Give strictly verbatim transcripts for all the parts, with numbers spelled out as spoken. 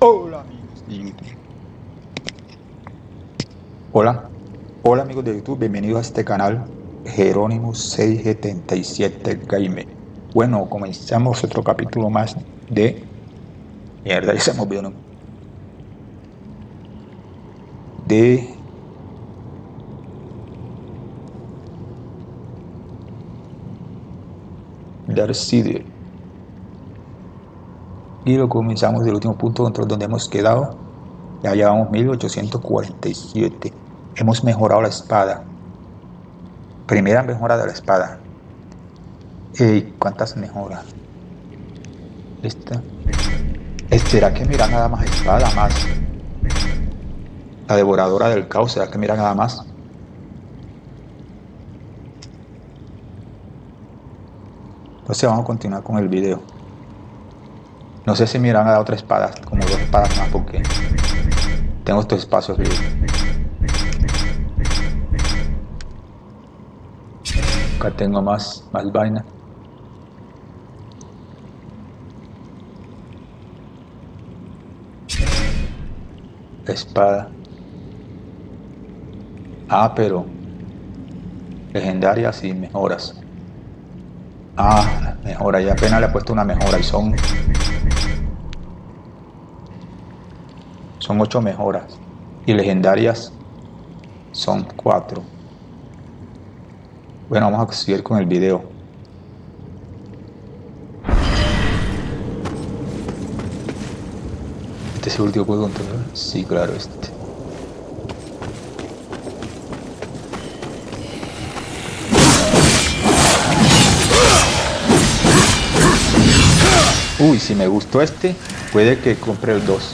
Hola amigos de YouTube. Hola, hola amigos de YouTube, bienvenidos a este canal Jerónimo seiscientos setenta y siete Gamer. Bueno, comenzamos otro capítulo más de... Mierda, ya se me olvidó, ¿no? De... Dark City. Y lo comenzamos del último punto donde hemos quedado. Ya llevamos mil ochocientos cuarenta y siete. Hemos mejorado la espada. Primera mejora de la espada. ¿Y cuántas mejoras? Esta. ¿Será que mira nada más espada? Más. La devoradora del caos. ¿Será que mira nada más? Entonces vamos a continuar con el video. No sé si me irán a dar otra espada, como dos espadas más, porque tengo estos espacios libres. Acá tengo más, más vaina. La espada. Ah, pero legendarias y mejoras. Ah, mejora. Ya apenas le he puesto una mejora y son son ocho mejoras y legendarias son cuatro. Bueno, vamos a seguir con el video. Este es el último que puedo controlar. Sí, claro, este. Uy, si me gustó este, puede que compre el dos.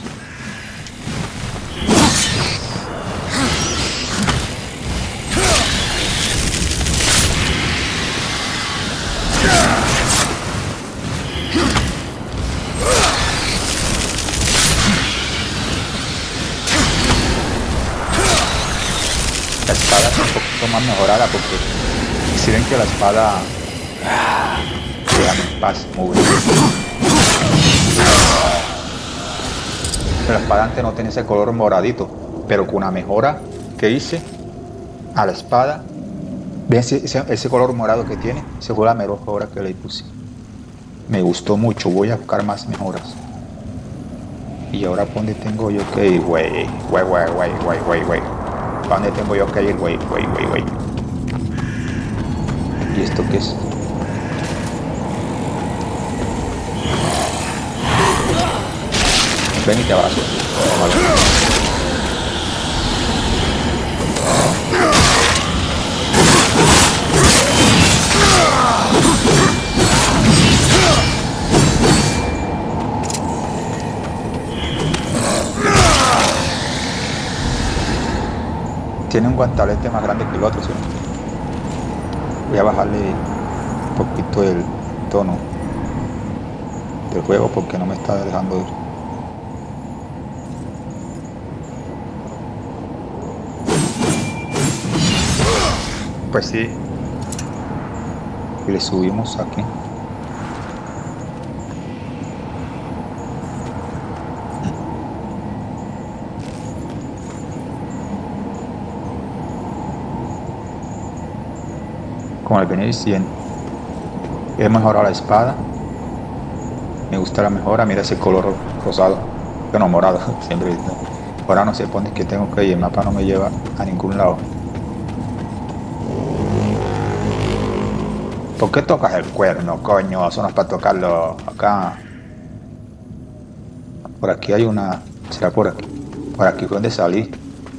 La espada es un poquito más mejorada porque si ven que la espada queda en paz, muy bien. La espada antes no tenía ese color moradito, pero con una mejora que hice a la espada, ven ese, ese, ese color morado que tiene, esa fue la mejora que le puse. Me gustó mucho, voy a buscar más mejoras. Y ahora, ¿para dónde tengo yo que ir? Güey, güey, güey, güey, güey, güey, güey. ¿Para dónde tengo yo que ir? Güey, güey, güey, güey. ¿Y esto qué es? Ven y te abrazo. Tiene un guantalete más grande que el otro, ¿sí? Voy a bajarle un poquito el tono del juego porque no me está dejando ir. Pues sí. Y le subimos aquí. Como el venir diciendo, he mejorado la espada. Me gusta la mejora. Mira ese color rosado. Bueno, morado. Siempre. Ahora no sé pone que tengo que ir. El mapa no me lleva a ningún lado. ¿Por qué tocas el cuerno, coño? Eso no es para tocarlo acá. Por aquí hay una... ¿Será por aquí? Por aquí fue donde salí.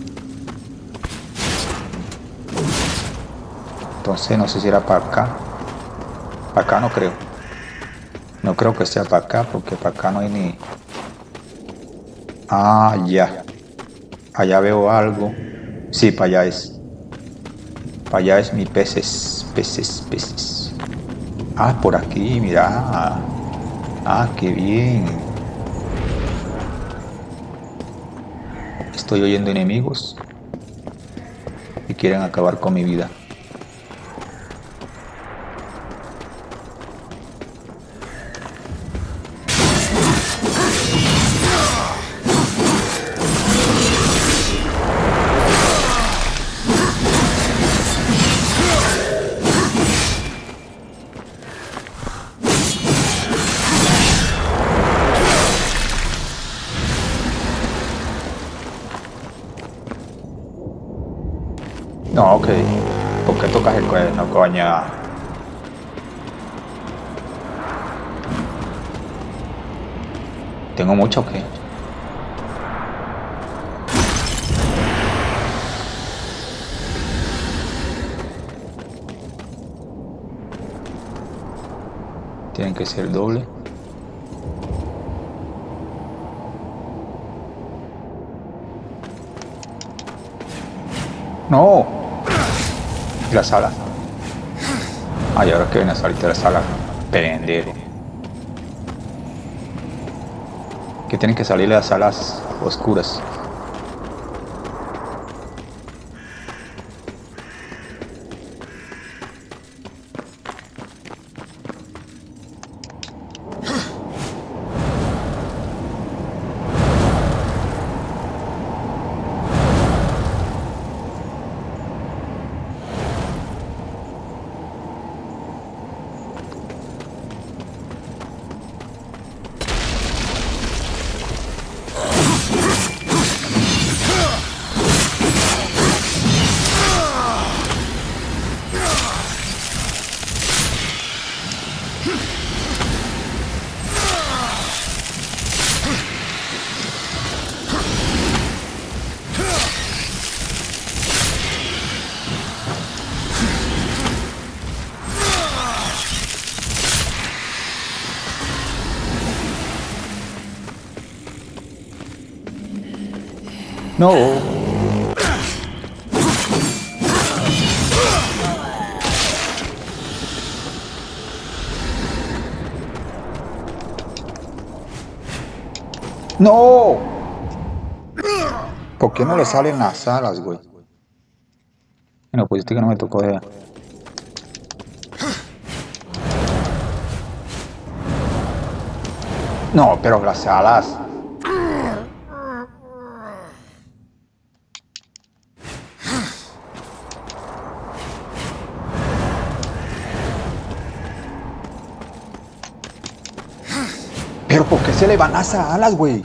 Entonces no sé si era para acá. Para acá no creo. No creo que sea para acá porque para acá no hay ni... Ah, ya. Allá veo algo. Sí, para allá es. Para allá es mi peces. Peces, peces. Ah, por aquí, mira. Ah, qué bien. Estoy oyendo enemigos y quieren acabar con mi vida. No, ok. ¿Por qué tocas el cuerno, coño? ¿Tengo mucho o qué? Tienen que ser doble. ¡No! ¿Y la sala? Ay, ahora que viene a salir de la sala. Pendejo. Que tienen que salir de las salas oscuras. No. No. ¿Por qué no le salen las alas, güey? Bueno, pues este que no me tocó de... No, pero las alas... ¿Pero por qué se le van las alas, güey?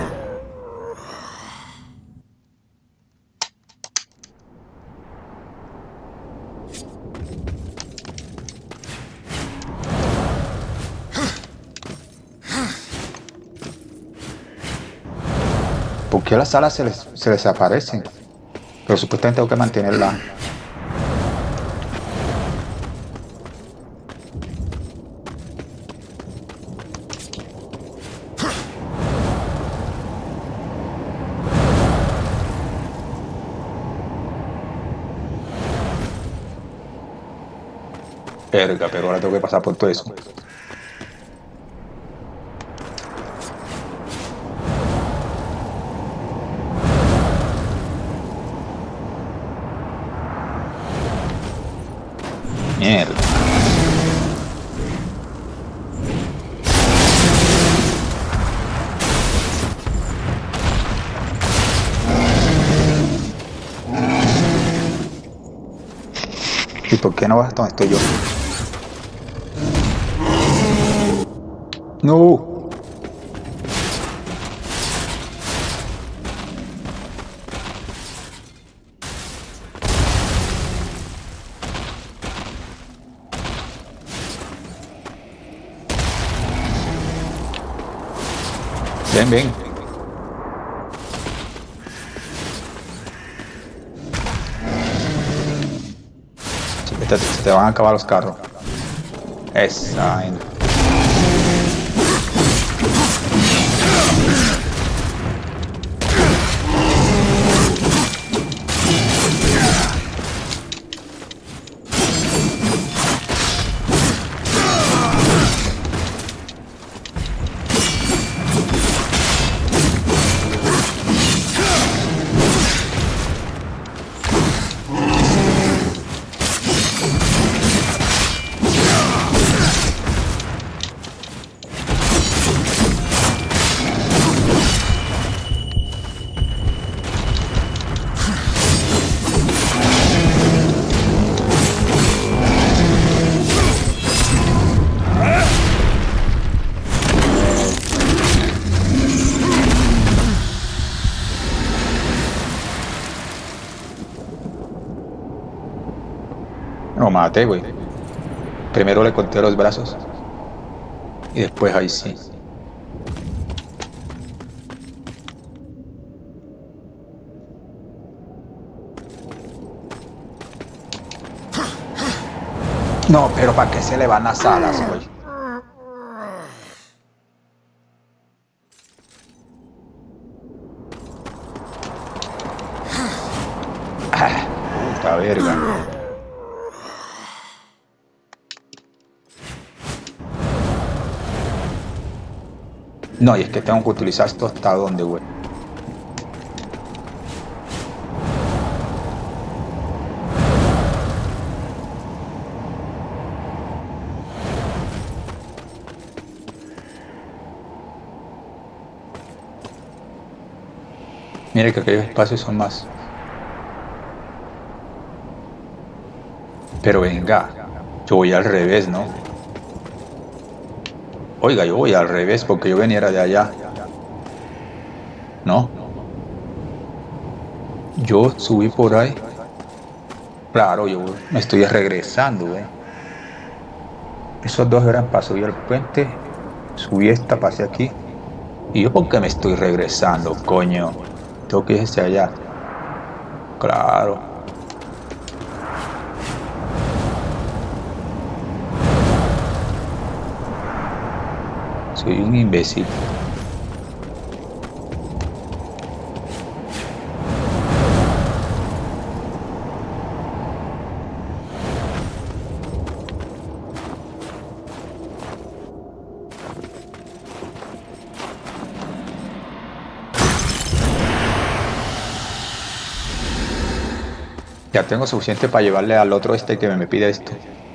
¿Por qué las alas se les, se desaparecen? Pero supuestamente tengo que mantenerla. Verga, pero ahora tengo que pasar por todo eso. Mierda. ¿Y por qué no vas donde estoy yo? No. Ven, ven. Se te, se te van a acabar los carros. Esa vaina. Lo maté, güey. Primero le corté los brazos. Y después ahí sí. No, pero ¿para qué se le van las alas, güey? Ah, puta verga. No, y es que tengo que utilizar esto hasta dónde, güey. Mire que aquellos espacios son más. Pero venga, yo voy al revés, ¿no? Oiga, yo voy al revés porque yo venía de allá. ¿No? Yo subí por ahí. Claro, yo me estoy regresando, ¿eh? Esos dos eran para subir al puente. Subí esta, pasé aquí. ¿Y yo por qué me estoy regresando, coño? Tengo que ir hacia allá. Claro. Soy un imbécil. Ya tengo suficiente para llevarle al otro este que me pide esto.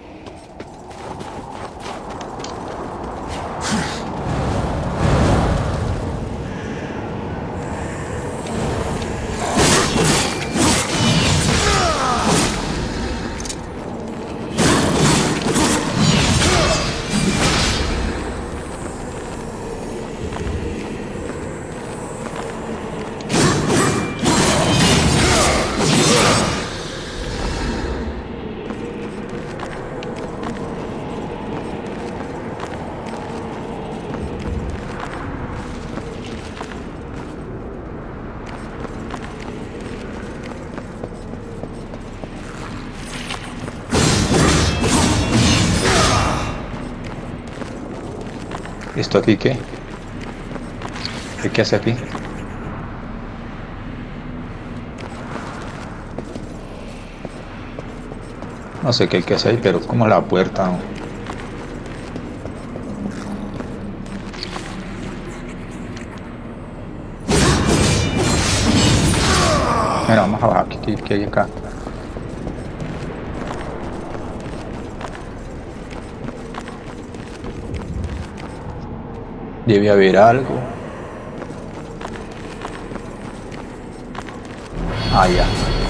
¿Esto aquí qué? ¿Qué hace aquí? No sé qué hay que hacer ahí, pero como la puerta, ¿no? Mira, vamos a bajar. ¿Qué, qué hay acá? Debe haber algo. Ah, ya.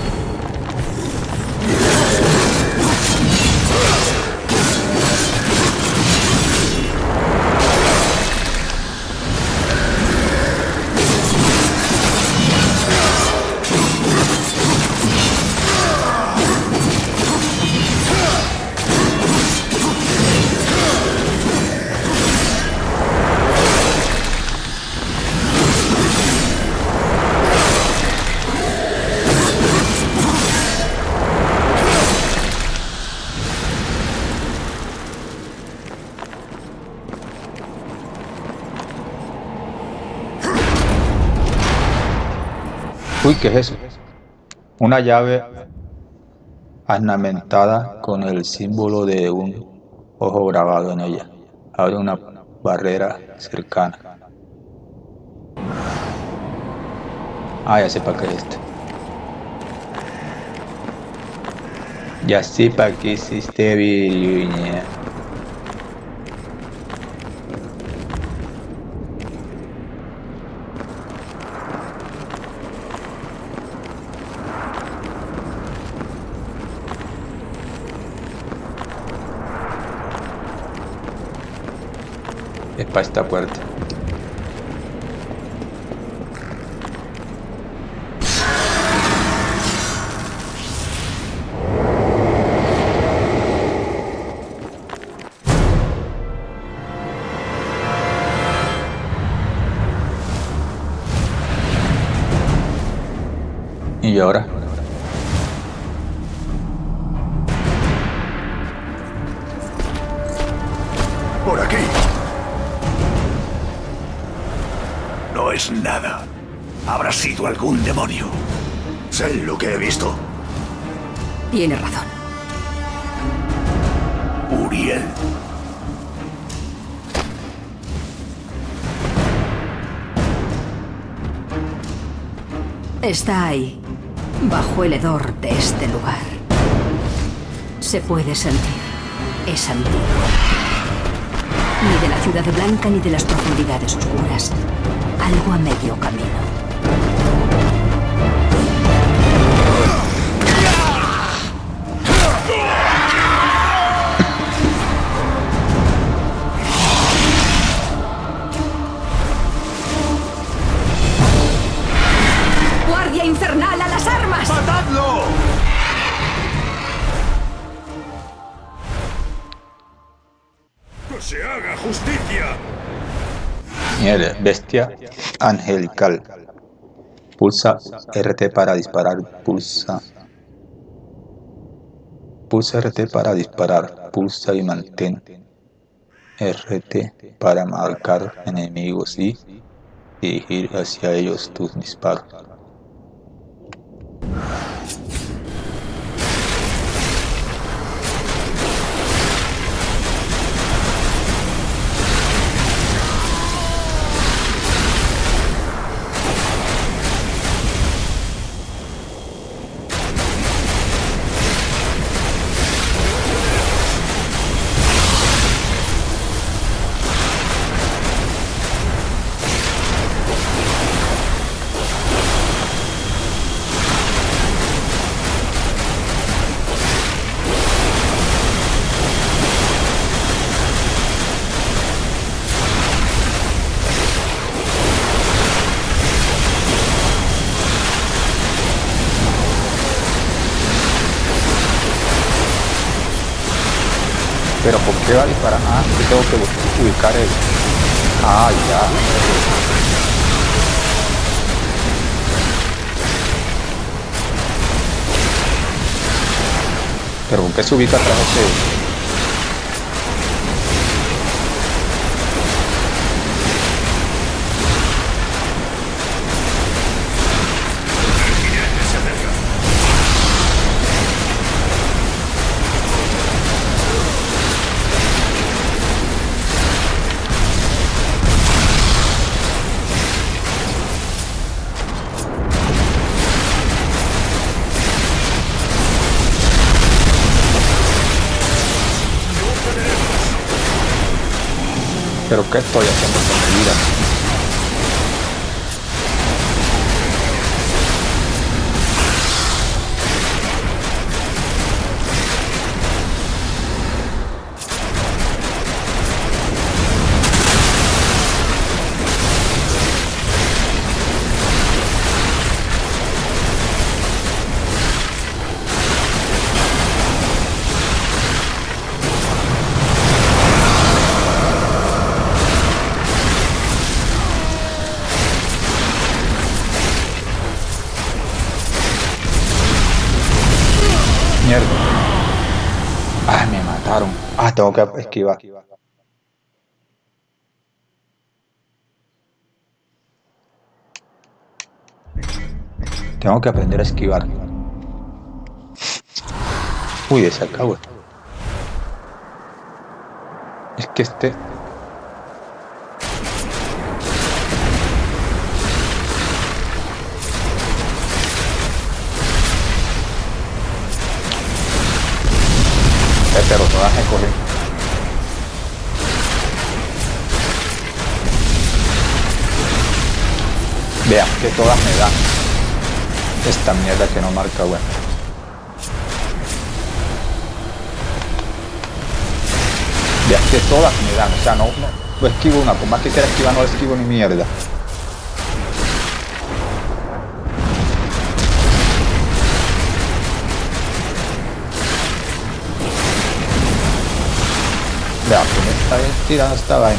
Uy, ¿qué es eso? Una llave ornamentada con el símbolo de un ojo grabado en ella. Abre una barrera cercana. Ah, ya sé para qué es esto. Ya sé para qué es este video. Es para esta puerta. Y ahora por aquí. No es nada. Habrá sido algún demonio. Sé lo que he visto. Tiene razón. Uriel. Está ahí, bajo el hedor de este lugar. Se puede sentir. Es antiguo. Ni de la Ciudad Blanca ni de las profundidades oscuras. Algo a medio camino. ¡Guardia infernal a las armas! ¡Matadlo! ¡Que se haga justicia! Mierda, bestia angelical. Pulsa R T para disparar. Pulsa. Pulsa R T para disparar. Pulsa y mantén R T para marcar enemigos y dirigir hacia ellos tus disparos. Pero ¿por qué va a disparar? Ah, yo tengo que ubicar el... Ah, ya. Pero ¿por qué se ubica atrás ese? ¿Pero qué estoy haciendo con mi vida? Mierda. Ay, me mataron. Ah, tengo que esquivar. Tengo que aprender a esquivar. Uy, ese acabo. Es que este... Pero todas me cogen. Vean que todas me dan. Esta mierda que no marca, bueno. Vean que todas me dan. O sea, no, no, no esquivo una. Por más que quiera esquivar, no esquivo ni mierda. Vea, que me está tirando esta vaina.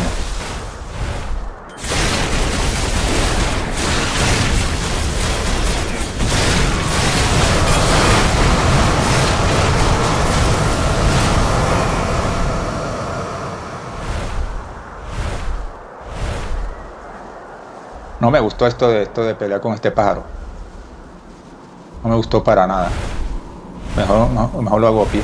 No me gustó esto de esto de pelear con este pájaro. No me gustó para nada. Mejor, no, mejor lo hago a pie.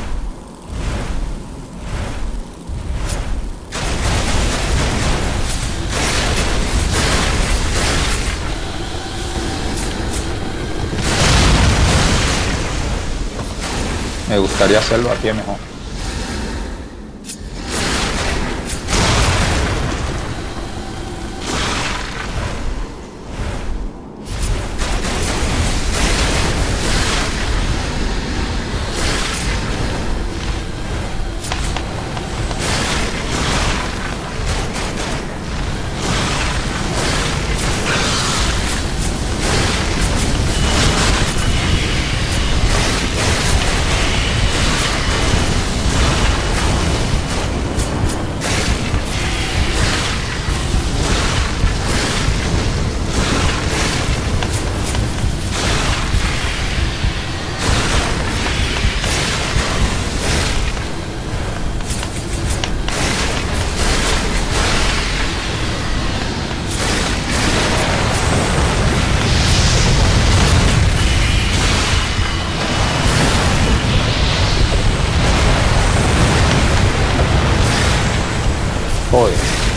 Me gustaría hacerlo a pie mejor. Joder.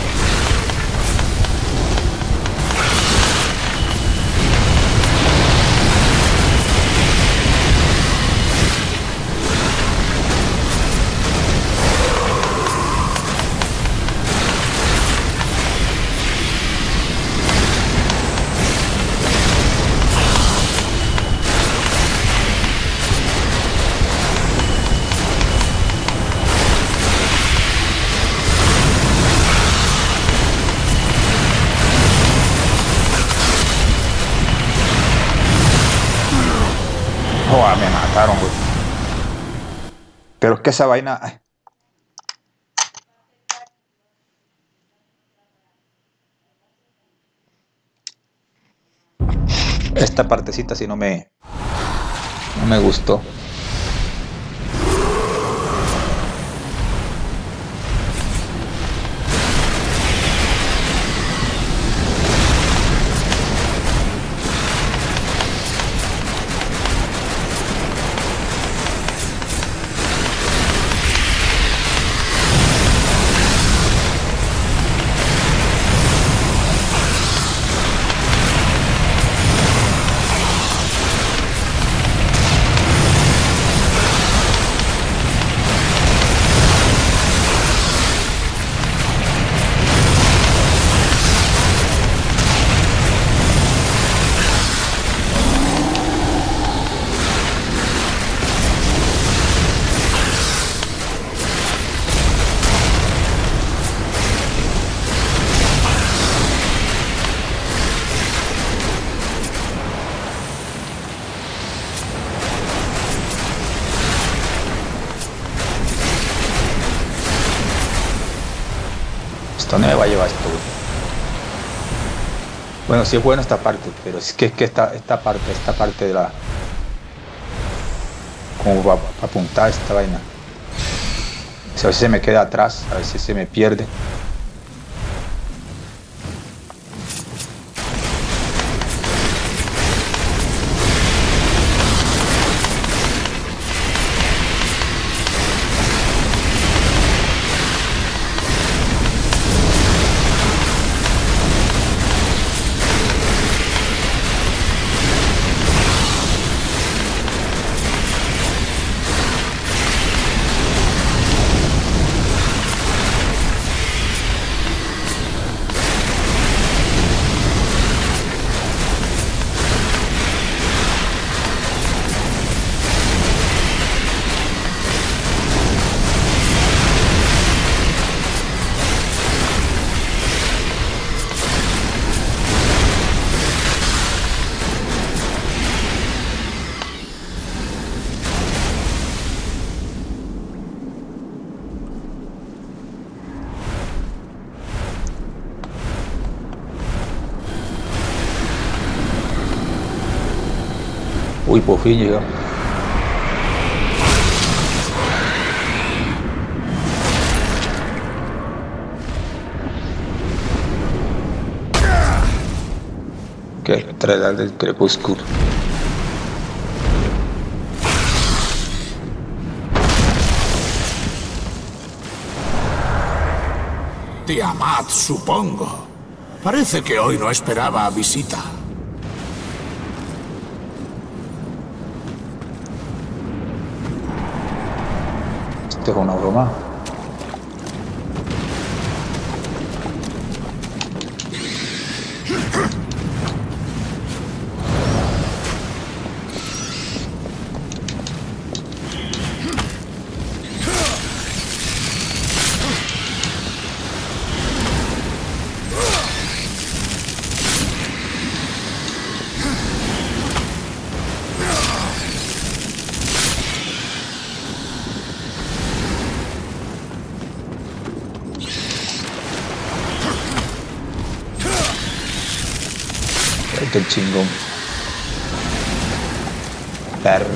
Joder, me mataron, güey. Pero es que esa vaina... ay. Esta partecita sí no me... No me gustó. ¿Esto no me va a llevar esto, güey? Bueno, sí es bueno esta parte, pero es que es que esta, esta parte, esta parte de la... Como para apuntar esta vaina. O sea, a veces se me queda atrás, a veces se me pierde. Uy, por fin llegamos. Que estrella del crepúsculo. Tiamat, supongo. Parece que hoy no esperaba visita. Esto es una broma. Este es chingón. Perro.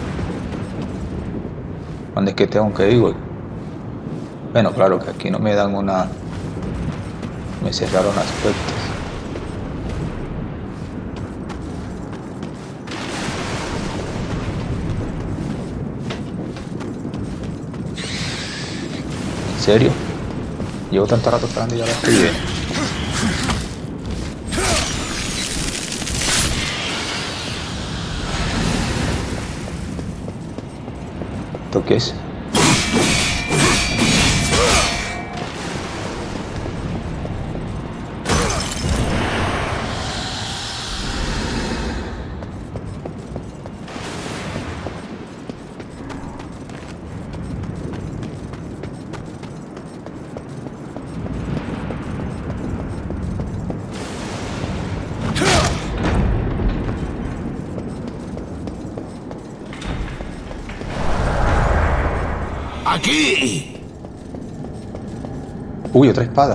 ¿Dónde es que tengo que ir, güey? Bueno, claro que aquí no me dan una... Me cerraron las puertas. ¿En serio? Llevo tanto rato esperando y ya la estoy viendo. ¿Esto qué es? ¡Aquí! Uy, otra espada.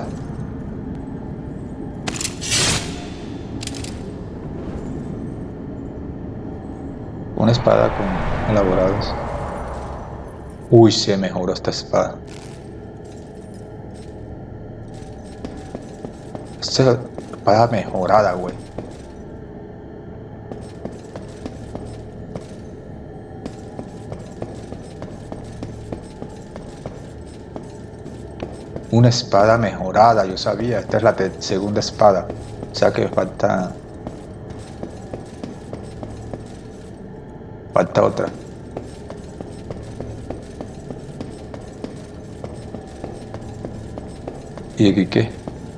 Una espada con elaborados. Uy, se mejoró esta espada. Esta espada mejorada, güey. Una espada mejorada, yo sabía. Esta es la segunda espada. O sea que falta... Falta otra. ¿Y aquí qué?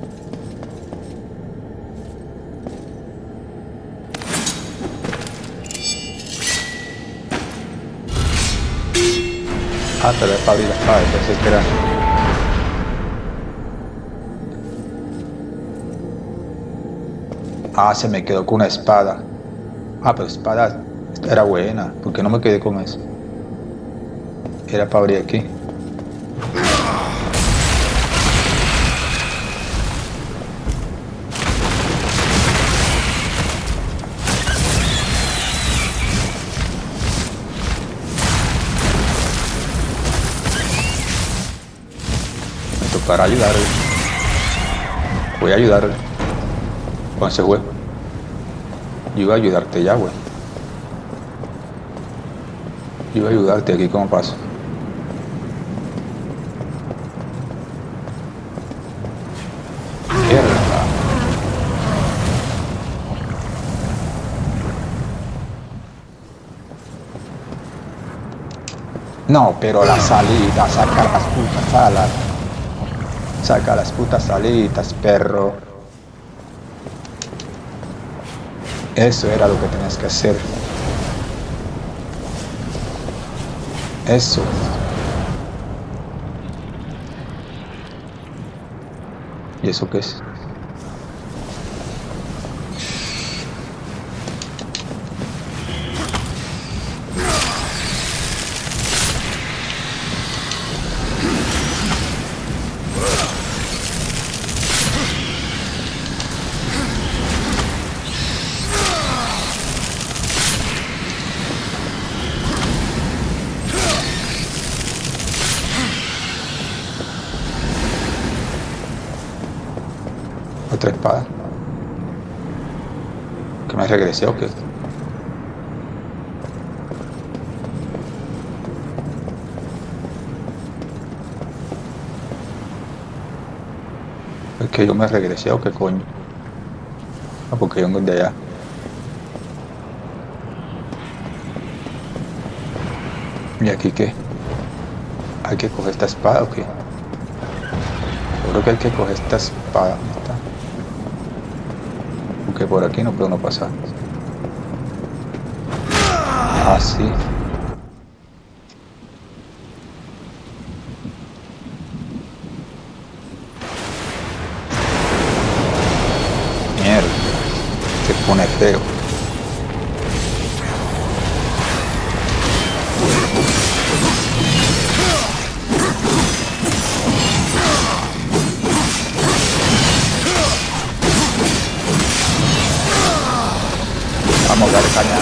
Ah, pero es para abrir la espada, entonces que era... Ah, se me quedó con una espada. Ah, pero espada era buena. ¿Por qué no me quedé con eso? Era para abrir aquí. Me tocará ayudarle. Voy a ayudarle. Con ese huevo. Yo iba a ayudarte ya, güey. Yo iba a ayudarte aquí, ¿cómo paso? Mierda. No, pero la salida, saca las putas alas. Saca las putas salidas, perro. Eso era lo que tenías que hacer. Eso. ¿Y eso qué es? Otra espada. ¿Me regresé o qué? Es que yo me regresé o qué coño. Ah, porque yo vengo de allá. ¿Y aquí qué? ¿Hay que coger esta espada o qué? Yo creo que hay que coger esta espada. ¿Dónde está? Porque por aquí no puedo no pasar. Ah, sí. Mierda. Se pone feo. Vamos a dar caña.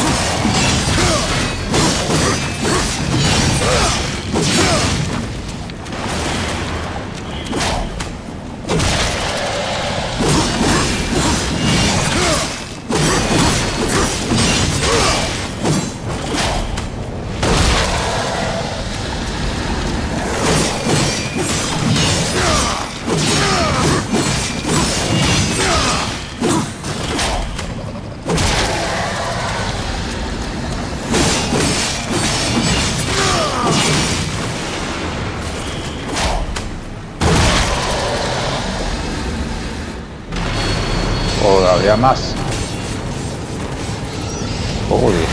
Todavía más. Joder.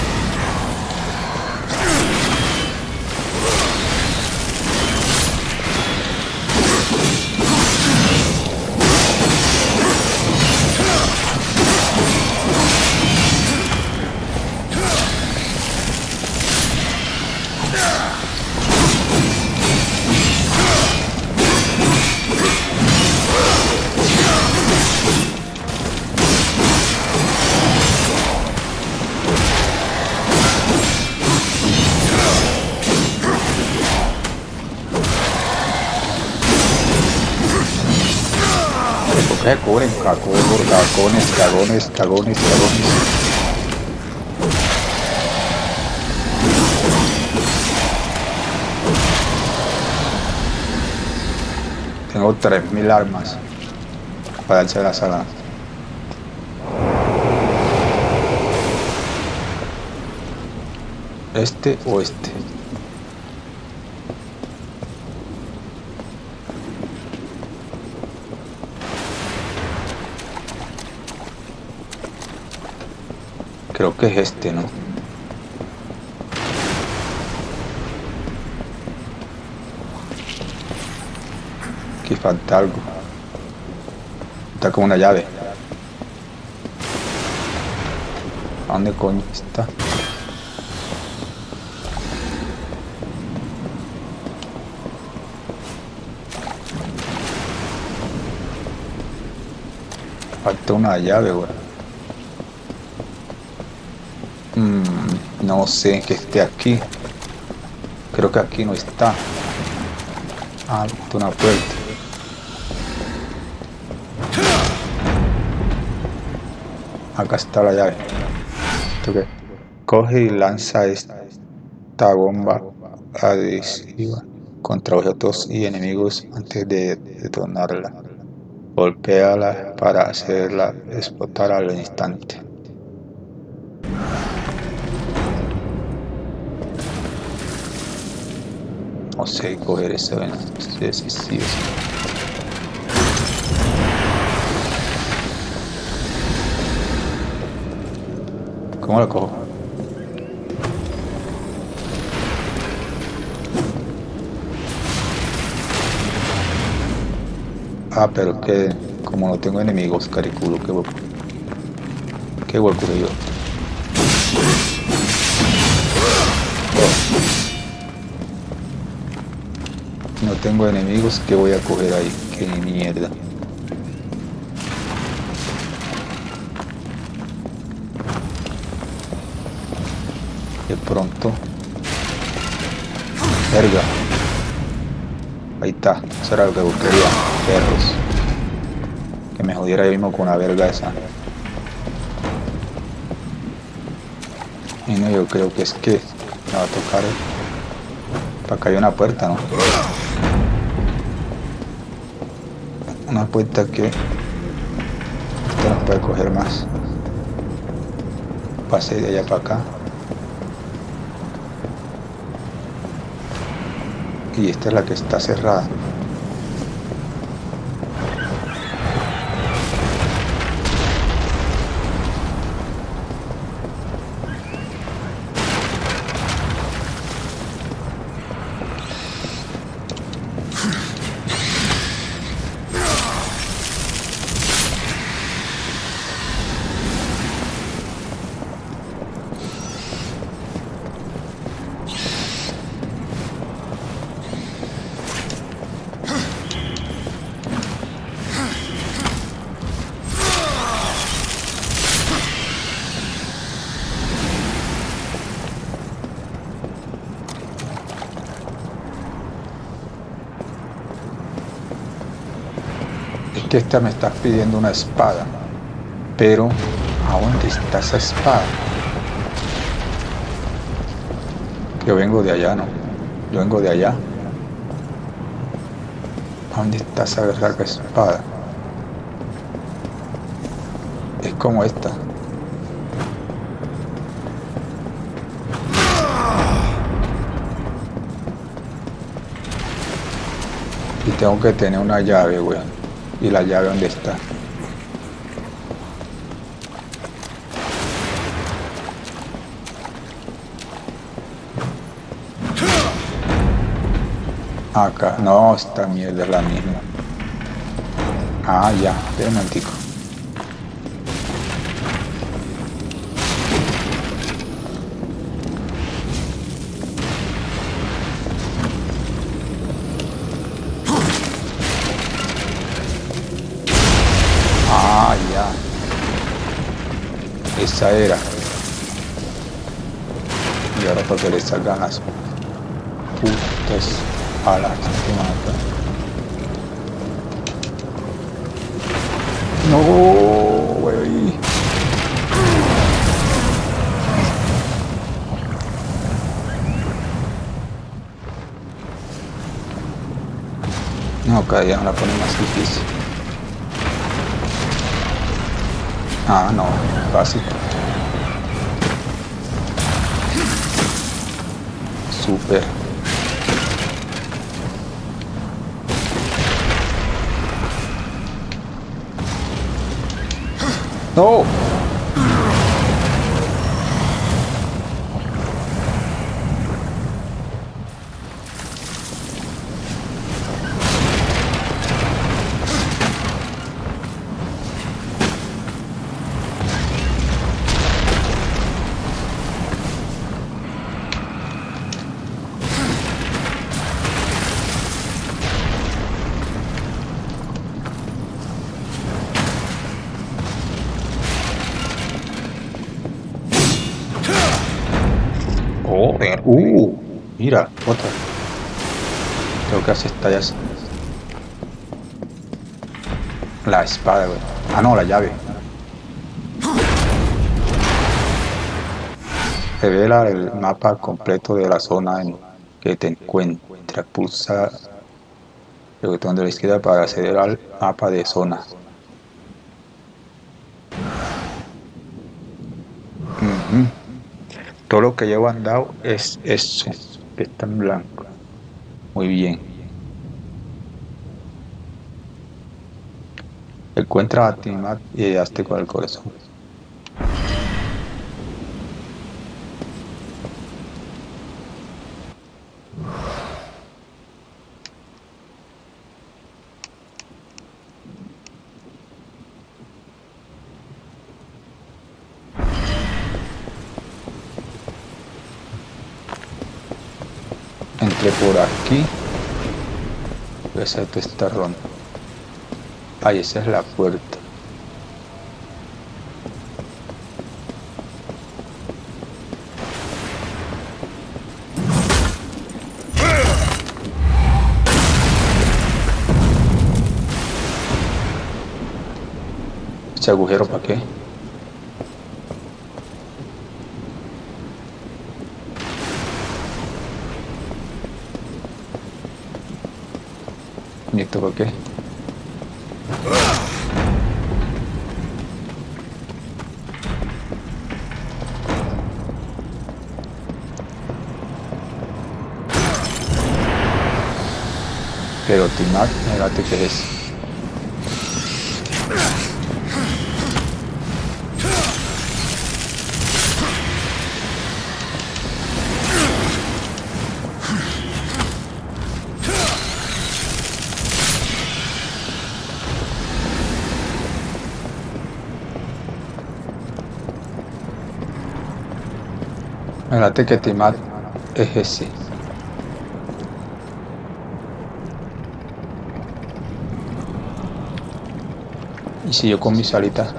Eh, cubren, cagones, cagones, cagones, cagones, cagones. Tengo tres mil armas para darse la sala. Este o este. Creo que es este, ¿no? Aquí falta algo. Está con una llave. ¿A dónde coño está? Falta una llave, güey. Mm, no sé que esté aquí. Creo que aquí no está. Ah, está una puerta. Acá está la llave. ¿Esto qué? Coge y lanza esta bomba adhesiva contra objetos y enemigos antes de detonarla. Golpéala para hacerla explotar al instante. No sé coger ese veneno. Sí, sí, sí, sí. ¿Cómo lo cojo? Ah, pero que como no tengo enemigos, cariculo, qué huevo. Qué huevo yo. Oh. No tengo enemigos, que voy a coger ahí, que mierda. De pronto. Verga. Ahí está, eso era lo que buscaría, perros. Que me jodiera yo mismo con la verga esa. Y no, yo creo que es que me va a tocar. Para acá hay una puerta, ¿no? Una puerta que esto no puede coger más. Pasé de allá para acá. Y esta es la que está cerrada. Que esta me está pidiendo una espada, pero ¿a dónde está esa espada? Yo vengo de allá, ¿no? Yo vengo de allá. ¿A dónde está esa berraca espada? Es como esta. Y tengo que tener una llave, güey. ¿Y la llave dónde está? Acá. No, esta mierda es la misma. Ah, ya. Espera un momentico. Ah, ya. Esa era. Y ahora para que le salgan las putas alas que matan. No, güey. No, cada día me la pone más difícil. Ah, no, fácil. Súper. No. Uh, mira, otra. Creo que así está ya. La espada, güey. Ah, no, la llave. Revela el mapa completo de la zona en que te encuentras. Pulsa el botón de la izquierda para acceder al mapa de zona. Uh-huh. Todo lo que llevo andado es eso, que está en blanco. Muy bien. Encuentra a Tiamat y hazte con el corazón. Entré por aquí. Voy a hacer esta ronda. Ahí, esa es la puerta. ¿Ese agujero para qué? ¿Y esto por qué? Pero Timac, mírate que es. Mírate que Timac es ese. Y si yo con mis alitas.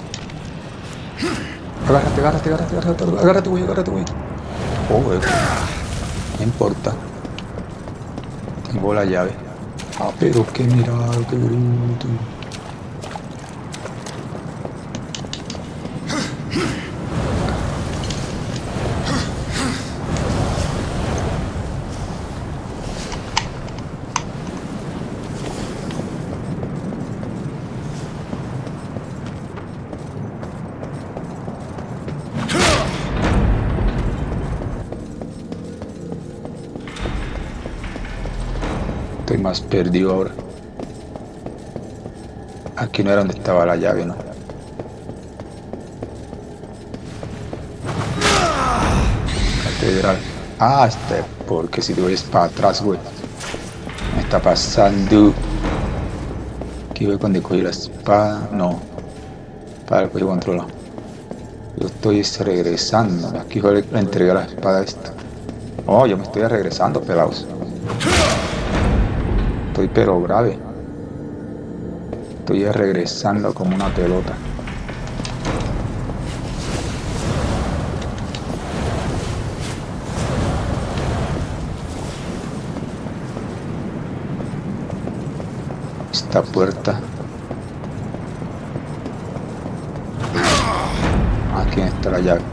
Agárrate, agárrate, agárrate, agárrate, agárrate, güey, agárrate, güey. Oh, güey. No importa. Tengo la llave. Ah, pero qué mirado, qué bruto. Estoy más perdido ahora. Aquí no era donde estaba la llave, ¿no? Catedral. Ah, este, porque si te voy para atrás, güey. Me está pasando. Aquí voy cuando cogí la espada. No. Para el cogí control. Yo estoy regresando. Aquí fue le entregué la espada esta. Oh, yo me estoy regresando, pelados. Estoy pero grave. Estoy regresando como una pelota. Esta puerta. Aquí está la llave.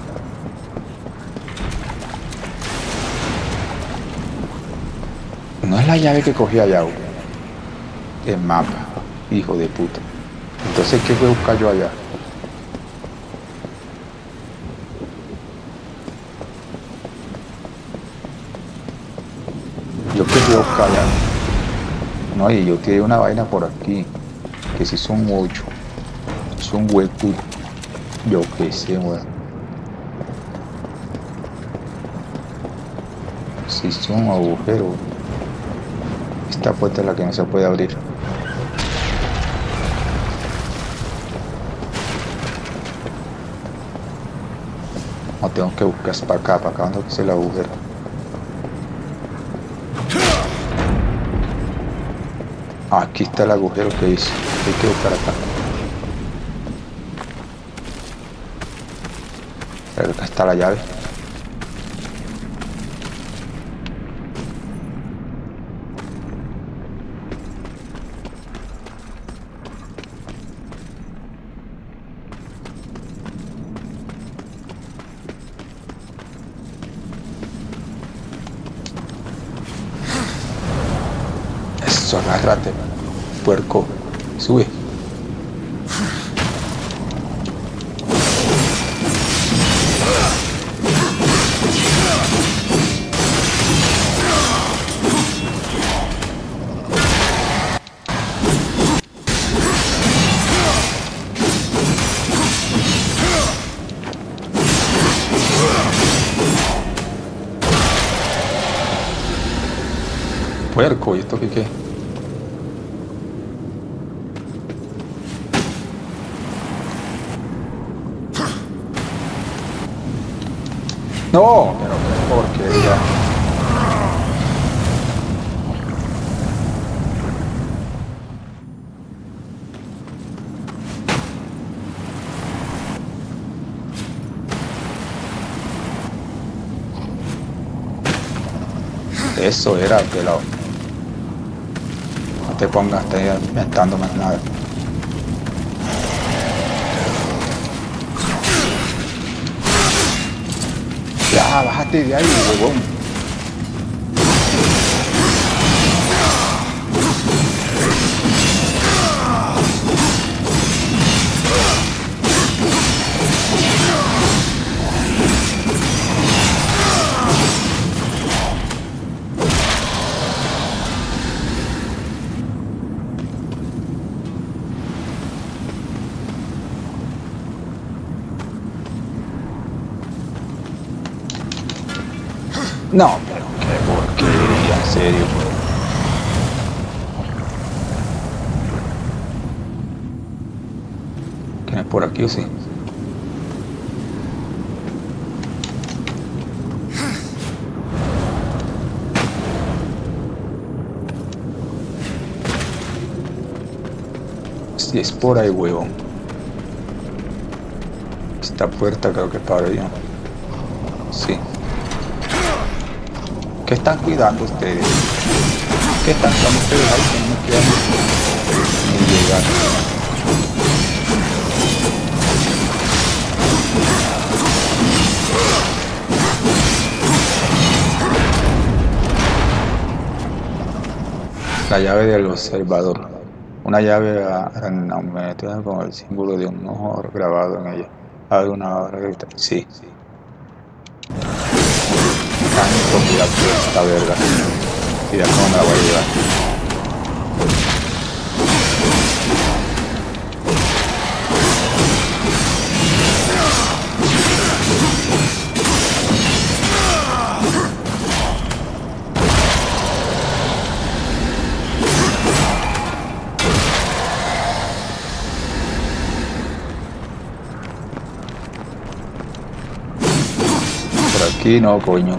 No es la llave que cogí allá, güey. El mapa, hijo de puta. Entonces, ¿qué fue a buscar yo allá? Yo qué fui a buscar allá. No, y yo tiré una vaina por aquí. Que si son ocho. Son huecos. Yo qué sé, weón. Si son agujeros. Esta puerta es la que no se puede abrir. No, tengo que buscar para acá, para acá donde es el agujero. Aquí está el agujero que hice. Hay que buscar acá. Pero acá está la llave. Eso, agárrate, puerco. Sube. Puerco, ¿y esto qué qué? No, pero qué porquería. Eso era, pelado. No te pongas a estar inventando más nada. Ya, bájate de ahí, huevón. No, pero qué porquería, en serio. ¿Quién es por aquí o sí? Si es por ahí, huevón. Esta puerta creo que para yo. Sí. ¿Qué están cuidando ustedes? ¿Qué están cuidando ustedes ahí que no me quieran ni llegar? La llave del observador. Una llave ornamental con el símbolo de un ojo grabado en ella. Abre una hora de... Sí. Tanto cuidado con esta verga. Mira cómo me la voy a llevar. Por aquí no, coño.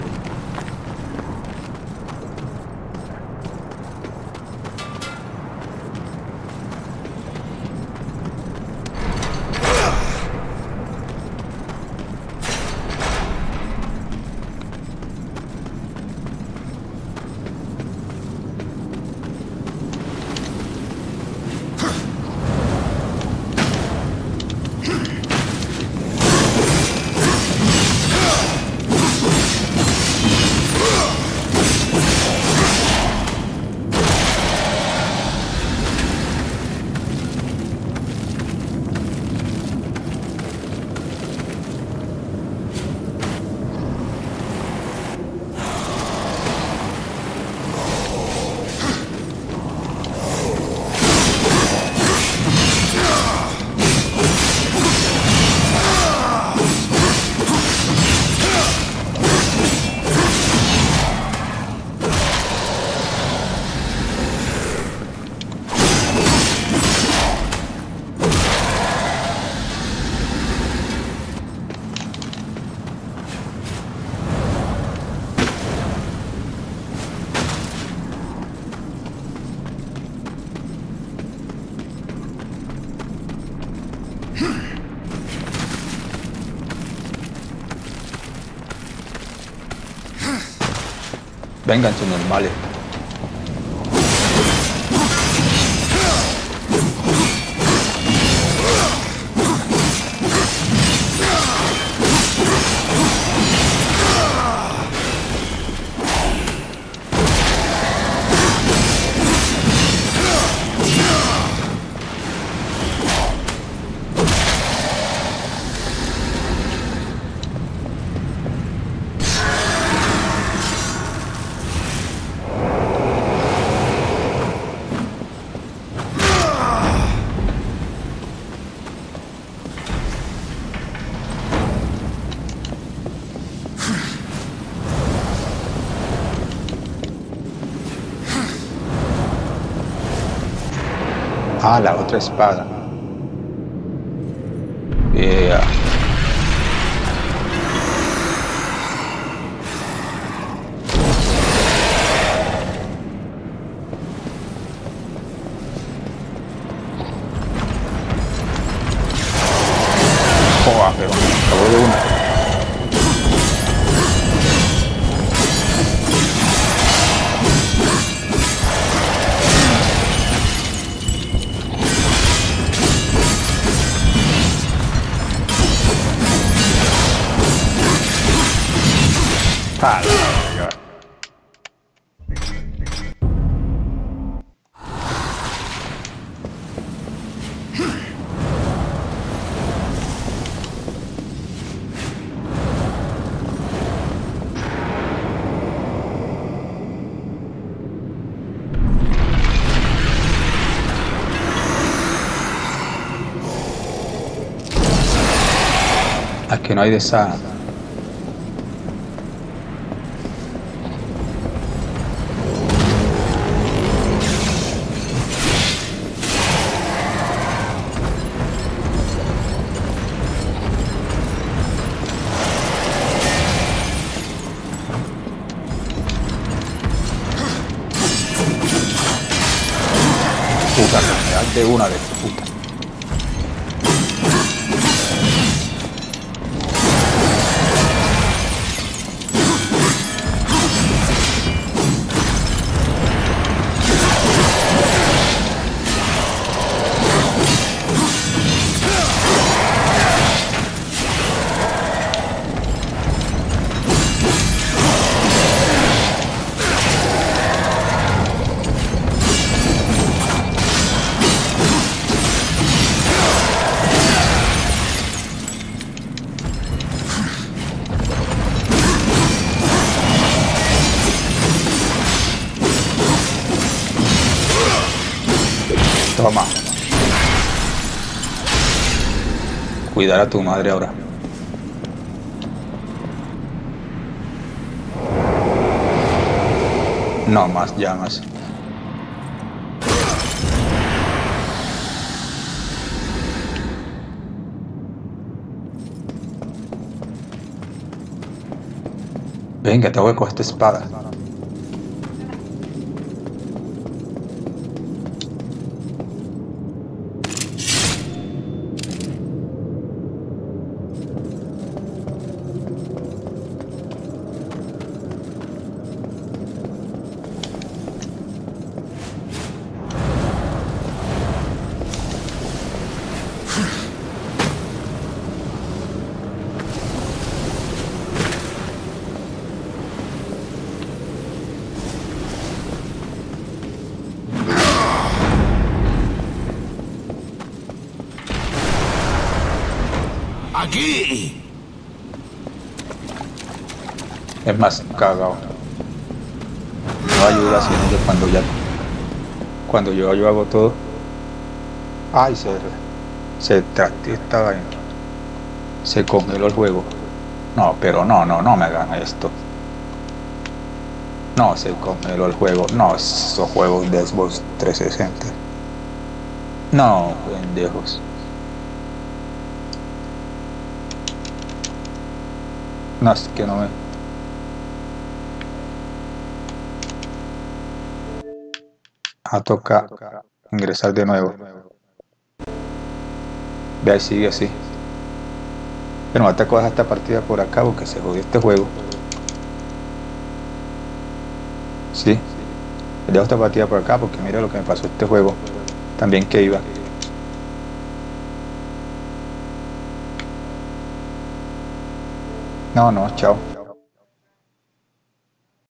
Vengan sus normales. Ah, la otra espada. Yeah. Joder, pero me acabó de una. Ah, no, no, no. Aquí no hay de esa. una de puta. Toma. Cuidar a tu madre ahora. No más llamas. Venga, tengo que coger esta espada. ¡Aquí! Es más cagado. No ayuda, sino que cuando ya cuando yo, yo hago todo. Ay, se se traste esta vaina. Se congeló el juego. No, pero no, no, no me hagan esto. No, se congeló el juego. No, esos juegos de Xbox trescientos sesenta. No, pendejos. No, es que no me... A tocar ingresar de nuevo. Ve ahí, sigue así. Pero no te cojas esta partida por acá porque se jodió este juego. Sí. Dejo esta partida por acá porque mira lo que me pasó este juego. También que iba. No, no, chao.